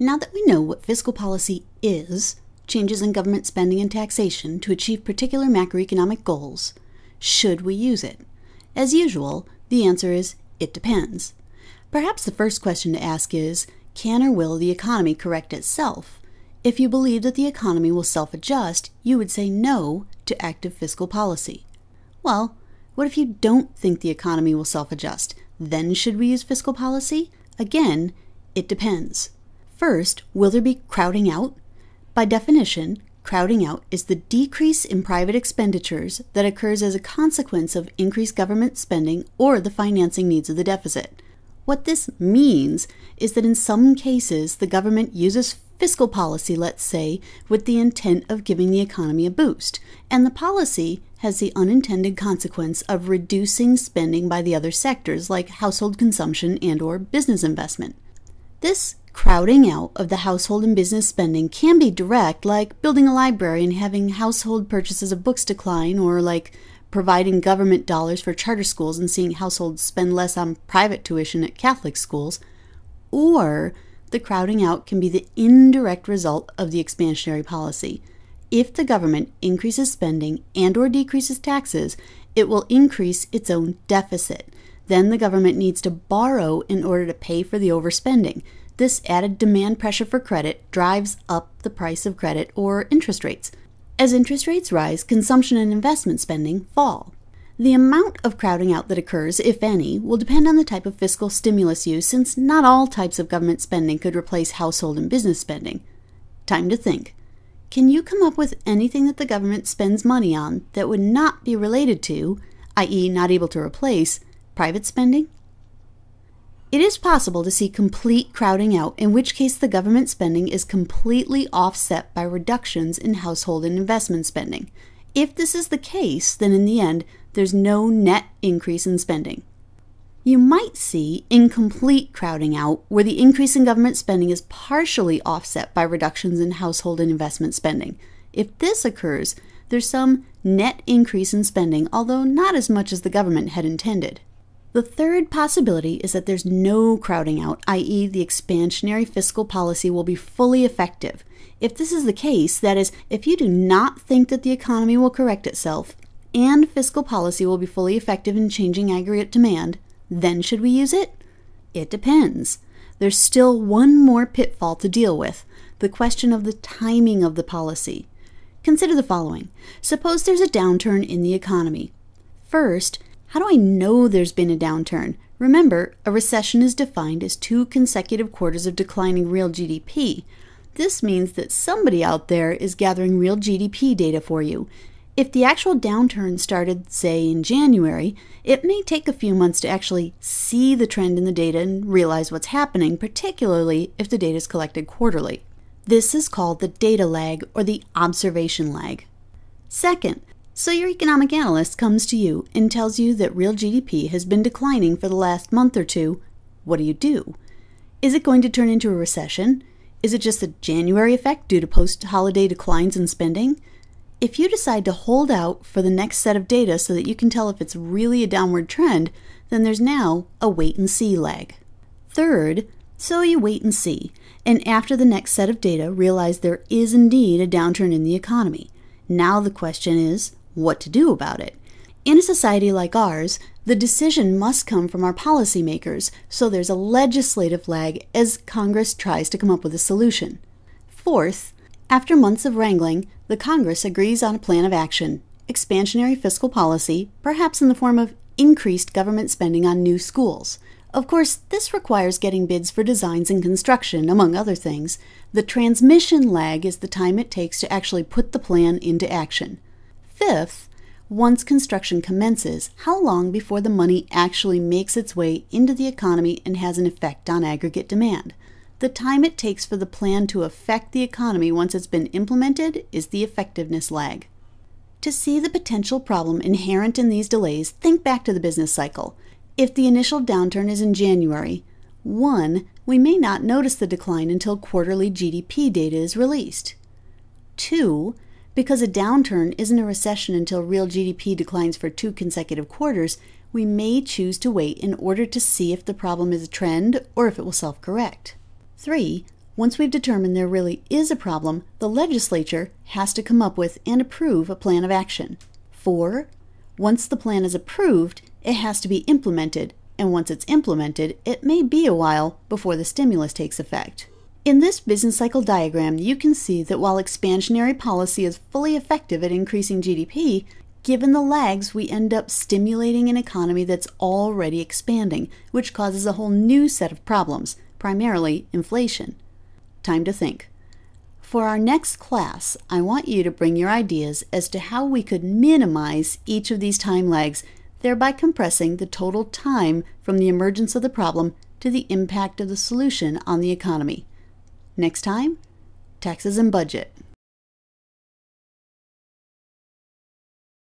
Now that we know what fiscal policy is, changes in government spending and taxation to achieve particular macroeconomic goals, should we use it? As usual, the answer is, it depends. Perhaps the first question to ask is, can or will the economy correct itself? If you believe that the economy will self-adjust, you would say no to active fiscal policy. Well, what if you don't think the economy will self-adjust? Then should we use fiscal policy? Again, it depends. First, will there be crowding out? By definition, crowding out is the decrease in private expenditures that occurs as a consequence of increased government spending or the financing needs of the deficit. What this means is that in some cases, the government uses fiscal policy, let's say, with the intent of giving the economy a boost, and the policy has the unintended consequence of reducing spending by the other sectors like household consumption and/or business investment. This crowding out of the household and business spending can be direct, like building a library and having household purchases of books decline, or like providing government dollars for charter schools and seeing households spend less on private tuition at Catholic schools. Or the crowding out can be the indirect result of the expansionary policy. If the government increases spending and/or decreases taxes, it will increase its own deficit. Then the government needs to borrow in order to pay for the overspending. This added demand pressure for credit drives up the price of credit or interest rates. As interest rates rise, consumption and investment spending fall. The amount of crowding out that occurs, if any, will depend on the type of fiscal stimulus used, since not all types of government spending could replace household and business spending. Time to think. Can you come up with anything that the government spends money on that would not be related to, i.e. not able to replace, private spending? It is possible to see complete crowding out, in which case the government spending is completely offset by reductions in household and investment spending. If this is the case, then in the end, there's no net increase in spending. You might see incomplete crowding out, where the increase in government spending is partially offset by reductions in household and investment spending. If this occurs, there's some net increase in spending, although not as much as the government had intended. The third possibility is that there's no crowding out, i.e. the expansionary fiscal policy will be fully effective. If this is the case, that is, if you do not think that the economy will correct itself and fiscal policy will be fully effective in changing aggregate demand, then should we use it? It depends. There's still one more pitfall to deal with, the question of the timing of the policy. Consider the following. Suppose there's a downturn in the economy. First, how do I know there's been a downturn? Remember, a recession is defined as 2 consecutive quarters of declining real GDP. This means that somebody out there is gathering real GDP data for you. If the actual downturn started, say, in January, it may take a few months to actually see the trend in the data and realize what's happening, particularly if the data is collected quarterly. This is called the data lag or the observation lag. Second, so your economic analyst comes to you and tells you that real GDP has been declining for the last month or two. What do? Is it going to turn into a recession? Is it just a January effect due to post-holiday declines in spending? If you decide to hold out for the next set of data so that you can tell if it's really a downward trend, then there's now a wait-and-see lag. Third, so you wait and see, and after the next set of data realize there is indeed a downturn in the economy. Now the question is, what to do about it? In a society like ours, the decision must come from our policymakers, so there's a legislative lag as Congress tries to come up with a solution. Fourth, after months of wrangling, the Congress agrees on a plan of action, expansionary fiscal policy, perhaps in the form of increased government spending on new schools. Of course, this requires getting bids for designs and construction, among other things. The transmission lag is the time it takes to actually put the plan into action. Fifth, once construction commences, how long before the money actually makes its way into the economy and has an effect on aggregate demand? The time it takes for the plan to affect the economy once it's been implemented is the effectiveness lag. To see the potential problem inherent in these delays, think back to the business cycle. If the initial downturn is in January, 1, we may not notice the decline until quarterly GDP data is released. 2, because a downturn isn't a recession until real GDP declines for 2 consecutive quarters, we may choose to wait in order to see if the problem is a trend or if it will self-correct. 3, Once we've determined there really is a problem, the legislature has to come up with and approve a plan of action. 4. Once the plan is approved, it has to be implemented, and once it's implemented, it may be a while before the stimulus takes effect. In this business cycle diagram, you can see that while expansionary policy is fully effective at increasing GDP, given the lags, we end up stimulating an economy that's already expanding, which causes a whole new set of problems, primarily inflation. Time to think. For our next class, I want you to bring your ideas as to how we could minimize each of these time lags, thereby compressing the total time from the emergence of the problem to the impact of the solution on the economy. Next time, taxes and budget.